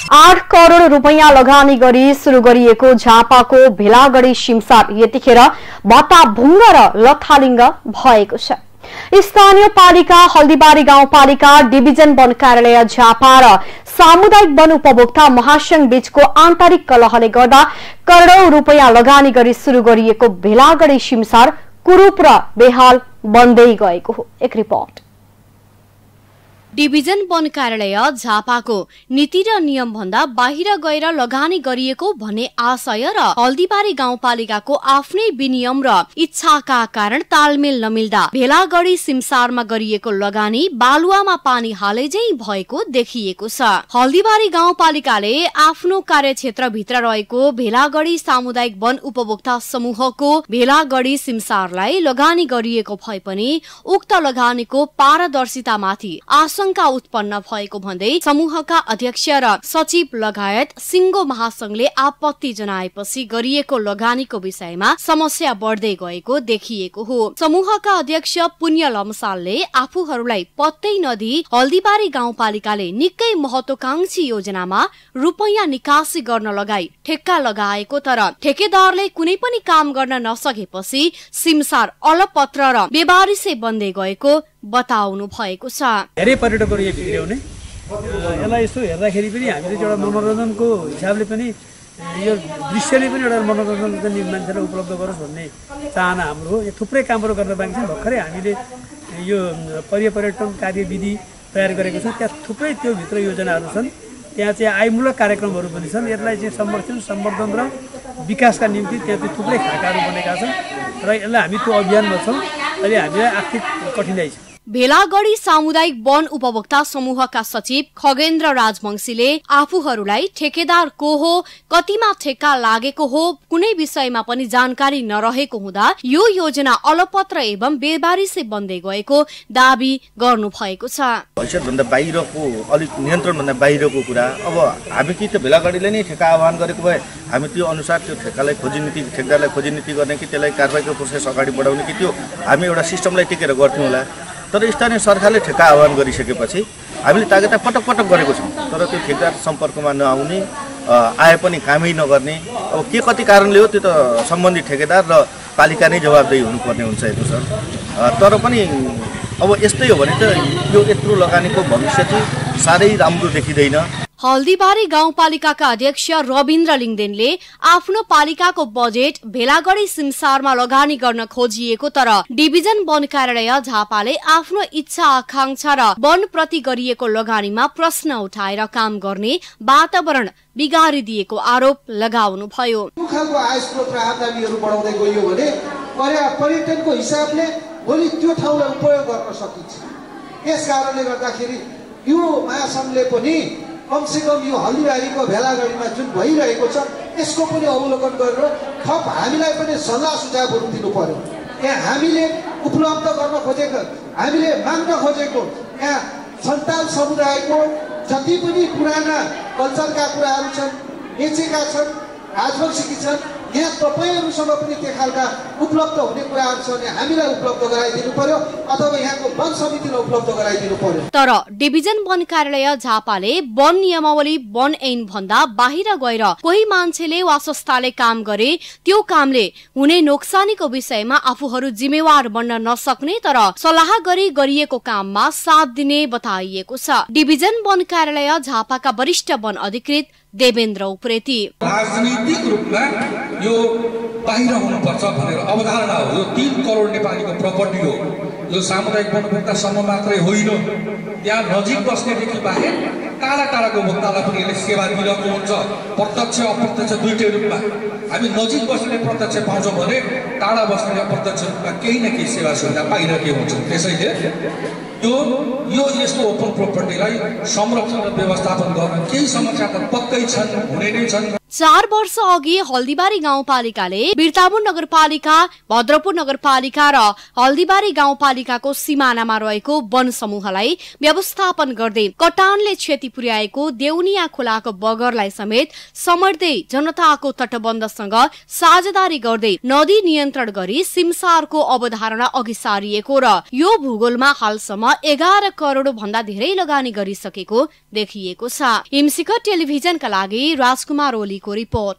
8 करोड रुपैयाँ लगानी गरी सुरु गरिएको झापाको भेलागढी सिमसार यतिखेर भत्ताभुङ्ग र लथालिङ्ग भएको छ। स्थानीय पालिका हल्दीबारी गाउँपालिका डिभिजन वन कार्यालय झापा र सामुदायिक वन उपभोक्ता महासंघ बीचको आन्तरिक कलहले गर्दा करोडौं रुपैयाँ लगानी गरी सुरु गरिएको भेलागढी सिमसार कुरूप र बेहाल बन्दै गएको हो। एक रिपोर्ट। डिभिजन वन कार्यालय झापाको नीति र नियम भन्दा बाहिर गएर लगानी गरिएको भन्ने आशय र हल्दीबारी गाउँपालिकाको आफ्नै विनियम र इच्छाका कारण तालमेल नमिल्दा भेलागढी सिमसारमा गरिएको लगानी बालुवामा पानी हाले झै भएको देखिएको छ। हल्दीबारी गाउँपालिकाले आफ्नो कार्यक्षेत्र भित्र रहेको भेलागढी सामुदायिक वन उपभोक्ता समूहको भेलागढी सिमसारलाई लगानी गरिएको भए पनि उक्त लगानीको पारदर्शितामाथि आशंका उत्पन्न भएको भन्दै समूहका अध्यक्ष र सचिव लगायत सिंगो महासंघले आपत्ति जनाएपछि गरिएको लगानीको विषयमा समस्या बढ्दै गएको देखिएको हो। समूहका अध्यक्ष पुण्य लम्सालले आफूहरूलाई पत्तै नदिई हल्दीबारी गाउँपालिकाले निकै महत्वाकांक्षी योजनामा रुपैयाँ निकासी गर्न लगाई ठेक्का लगाएको तर ठेकेदारले कुनै पनि काम गर्न नसकेपछि सिमसार अलपत्र र बेबारिसे बन्दै गएको बताउनु भएको छ। धेरै पर्यटकहरू यहाँ भिड्याउने यसलाई यसो हेर्दाखेरि पनि हामीले एउटा मनोरञ्जनको हिसाबले पनि यो दृश्यले पनि एउटा मनोरञ्जनको मान्छेलाई उपलब्ध गरोस् भन्ने चाहना हाम्रो हो। थुप्रै कामहरू गर्न बाँकी छ। भर्खरै हामीले यो पर्यटन कार्यविधि तयार गरेको छौँ। त्यहाँ थुप्रै त्यो भित्र योजनाहरू छन्। त्यहाँ चाहिँ आयमूलक कार्यक्रमहरू पनि छन्। यसलाई चाहिँ संरक्षण सम्वर्धन र विकासका निम्ति त्यहाँ चाहिँ थुप्रै खाकाहरू बनेका छन् र यसलाई हामी त्यो अभियानमा छौँ। अहिले हामीलाई आर्थिक कठिनाइ छ। भेलागढी सामुदायिक वन उपभोक्ता समूहका सचिव खगेन्द्र राजवंशीले आफूहरूलाई ठेकेदार को हो, कतिमा ठेक्का लागेको हो कुनै विषयमा पनि जानकारी नरहेको हुँदा यो योजना अलपत्र एवं बेबारिसे बन्दै गएको दाबी गर्नु भएको छ। हैसियतभन्दा बाहिरको अलिक नियन्त्रणभन्दा बाहिरको कुरा अब हामी कि त्यो भेलागढीले नै ठेक्का आह्वान गरेको भए हामी त्यो अनुसार त्यो ठेक्कालाई खोजी नीति ठेकेदारलाई खोजी नीति गर्ने कि त्यसलाई कारबाहीको प्रोसेस अगाडि बढाउने कि त्यो हामी एउटा सिस्टमलाई टेकेर गर्थ्यौँ होला। तर स्थानीय सरकारले ठेक्का आह्वान गरिसकेपछि हामीले तागेता पटक पटक गरेको छौँ। तर त्यो ठेकेदार सम्पर्कमा नआउने आए पनि कामै नगर्ने अब के कति कारणले हो त्यो त सम्बन्धित ठेकेदार र पालिका नै जवाबदेही हुनुपर्ने हुन्छ हेर्नु सर। तर पनि अब यस्तै हो भने त यो यत्रो लगानीको भविष्य चाहिँ साह्रै राम्रो देखिँदैन। हल्दीबारी गाउँपालिकाका अध्यक्ष रविन्द्र लिङदेनले आफ्नो पालिकाको बजेट भेलागढी सिमसारमा लगानी गर्न खोजिएको तर डिभिजन वन कार्यालय झापाले आफ्नो इच्छा आकांक्षा र वन प्रति गरिएको लगानीमा प्रश्न उठाएर काम गर्ने वातावरण बिगारिदिएको आरोप लगाउनु भयो। पर्यटनको हिसाबले भोलि त्यो ठाउँलाई उपयोग गर्न सकिन्छ। यसकारणले गर्दाखेरि यो महासंघले पनि कमसेकम यो हल्दीबारीको भेलागढीमा जुन भइरहेको छ यसको पनि अवलोकन गरेर थप हामीलाई पनि सल्लाह सुझावहरू दिनु पर्यो। यहाँ हामीले उपलब्ध गर्न खोजेको हामीले माग्न खोजेको यहाँ सन्ताल समुदायको जति पनि पुराना कल्चरका कुराहरू छन् बेचेका छन् राजवंशी छन् यहाँ तपाईहरुसँग पनि त्यो खालका उपलब्ध हुने कुराहरू छ भने हामीलाई उपलब्ध गराइदिनु पर्यो अथवा यहाँको वन समितिले उपलब्ध गराइदिनु पर्यो। तर डिभिजन वन कार्यालय झापाले वन नियमावली वन ऐन भन्दा बाहिर गएर कोही मान्छेले वा संस्थाले काम गरे त्यो कामले हुने नोक्सानीको विषयमा आफूहरू जिम्मेवार बन्न नसक्ने तर सल्लाह गरी गरिएको काममा साथ दिने बताइएको छ। डिभिजन वन कार्यालय झापाका वरिष्ठ वन अधिकृत देवेन्द्र उप्रेती राजनीतिक रूपमा यो बाहिर हुनुपर्छ भनेर अवधारणा हो। यो 3 करोड नेपालीको प्रपर्टी हो। यो सामुदायिक वन उपभोक्ता समूह मात्रै होइन, त्यहाँ नजिक बस्नेदेखि बाहेक टाढा टाढाको उपभोक्तालाई पनि यसले सेवा दिइरहेको हुन्छ। प्रत्यक्ष अप्रत्यक्ष दुईटै रूपमा हामी नजिक बस्ने प्रत्यक्ष पाउँछौँ भने टाढा बस्ने अप्रत्यक्ष रूपमा केही न केही सेवा सुविधा पाइरहेको हुन्छ। त्यसैले यो यस्तो ओपन प्रोपर्टीलाई संरक्षण र व्यवस्थापन गर्न केही समस्या त पक्कै छन्, हुने नै छन्। 4 वर्ष अघि हल्दीबारी गाउँपालिकाले बिर्तामोड नगरपालिका, भद्रपुर नगरपालिका र हल्दीबारी गाउँपालिकाको सिमानामा रहेको वन समूहलाई व्यवस्थापन गर्दै कटानले क्षति पुर्याएको देउनिया खोलाको बगरलाई समेत समर्दै जनताको तटबन्धसँग साझेदारी गर्दै नदी नियन्त्रण गरी सिमसारको अवधारणा अघि सारिएको र यो भूगोलमा हालसम्म 11 करोड भन्दा धेरै लगानी गरिसकेको देखिएको छ। हिमशिखर टेलिभिजनका लागि राजकुमार ओलीको रिपोर्ट।